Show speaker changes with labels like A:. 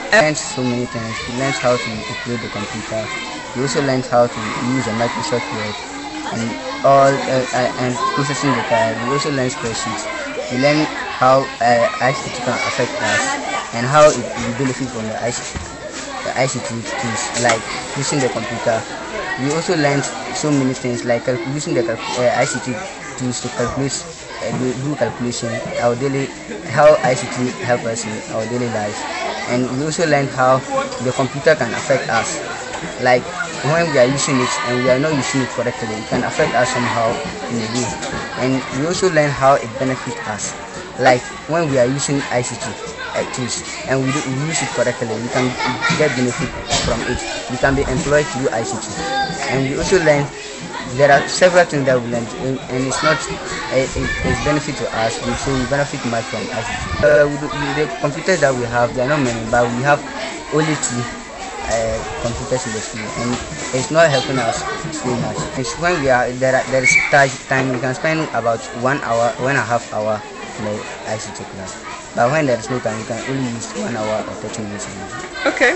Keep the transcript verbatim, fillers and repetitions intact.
A: learned so many things. We learned how to operate the computer. We also learned how to use a Microsoft Word and all uh, uh, and processing data. We also learned spreadsheets. We learned how uh, I C T can affect us and how it will benefit from the I C T, the I C T tools like using the computer. We also learned so many things like using the uh, I C T tools to calculate, uh, do calculation, our daily, how I C T help us in our daily life. And we also learned how the computer can affect us. Like when we are using it and we are not using it correctly, it can affect us somehow in a way. And we also learn how it benefits us. Like when we are using I C T uh, tools and we, do, we use it correctly, we can get benefit from it. We can be employed to do I C T. And we also learn there are several things that we learn, and, and it's not a, a, it's benefit to us. We so we benefit much from I C T. Uh, we do, the computers that we have, they are not many, but we have only two. Uh, computers in the school, and it's not helping us so much. It's when we are there, are, there is time we can spend about one hour, one and a half hour in the I C T class. But when there is no time, we can only use one hour or thirty minutes.
B: Okay.